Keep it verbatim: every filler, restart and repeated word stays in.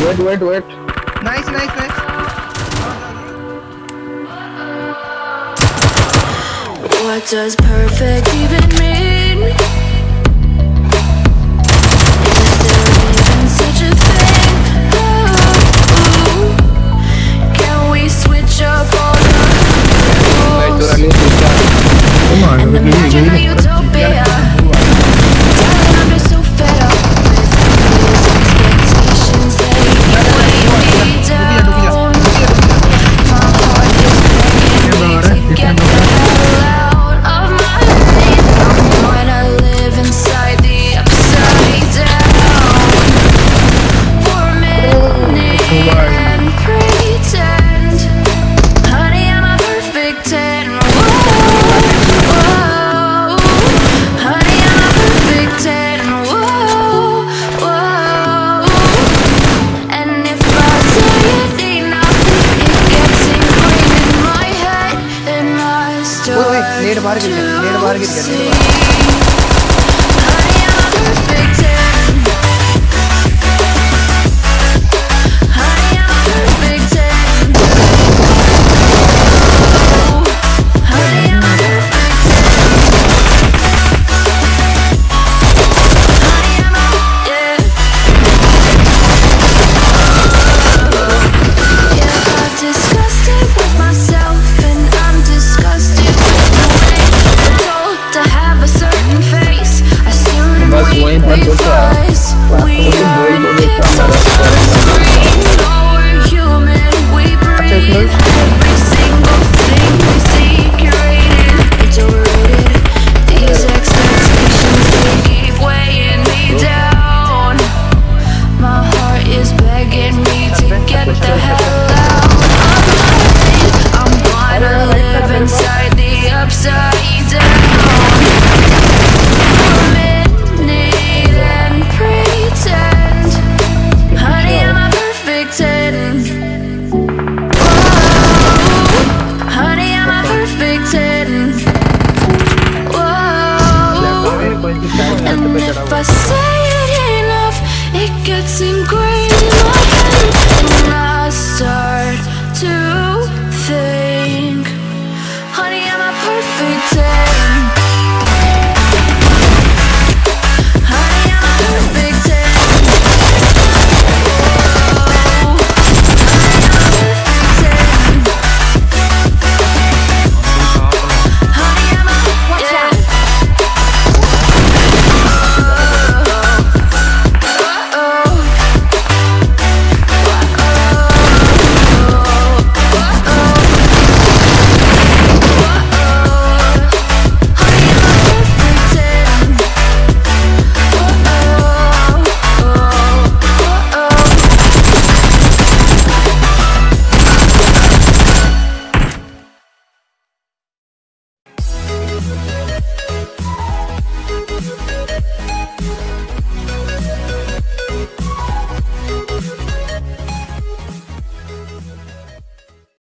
Wait, wait, wait. Nice, nice, nice. What does perfect even mean? Is there even such a thing? Ooh, can we switch up all the rules and imagine a utopia? Darling, I'm just so fed up with these expectations. They weigh me down. My heart is begging me to get the hell out of my head. I'm gonna live inside the upside down for a minute and pretend, honey, I'm a perfect ten. Whoa, whoa, honey, I'm a perfect ten. Whoa, whoa, and if I say it enough, it gets ingrained in my head, and I start Wait, wait, need a bar get, need a bar get, to need a see. bar. Honey, I'm a perfect ten. Honey, I'm a perfect ten. Honey, I'm a perfect ten. Honey, I'm a, yeah. Yeah, I'm disgusted with myself, and I'm disgusted with the way we're told to have a certain face, a certain Bas way वहीं पर we सोचा rise. We are pixels on a screen. No, we're human. We breathe. Every single thing we see curated. It's overrated. These expectations, they keep weighing me down. My heart is begging me to get the hell out of my head. I'm gonna live inside the upside down for a minute and pretend, honey, I'm a perfect ten. Whoa, honey, I'm a perfect ten. Whoa, and if I say it enough, it gets ingrained